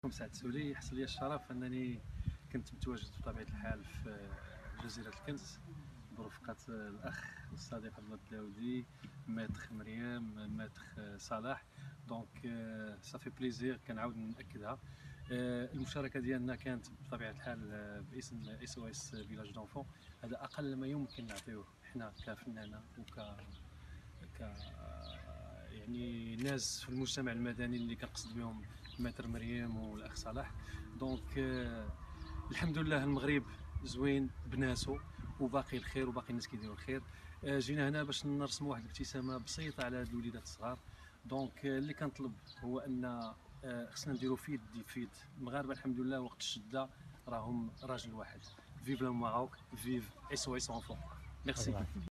سعدتوا لي، حصل لي الشرف انني كنت متواجد بطبيعه الحال في جزيره الكنز برفقه الاخ والصديق عبد الله الداودي، ماتخ مريم، ماتخ صلاح. دونك صافي بليزير كنعاود ناكدها. المشاركه ديالنا كانت بطبيعه الحال باسم اس او اس فيلاج دونفون. هذا اقل ما يمكن نعطيوه حنا كفنانه ك يعني ناس في المجتمع المدني اللي كنقصد بهم ماتر مريم والاخ صلاح. دونك الحمد لله المغرب زوين بناسو وباقي الخير وباقي الناس كيديروا الخير. جينا هنا باش نرسموا واحد الابتسامه بسيطه على هاد الوليدات الصغار. دونك اللي كنطلب هو ان خصنا نديروا في يد في يد. المغاربه الحمد لله وقت الشده راهم راجل واحد. فيف لو ماروك، فيف اس او اس اونفون. ميرسي.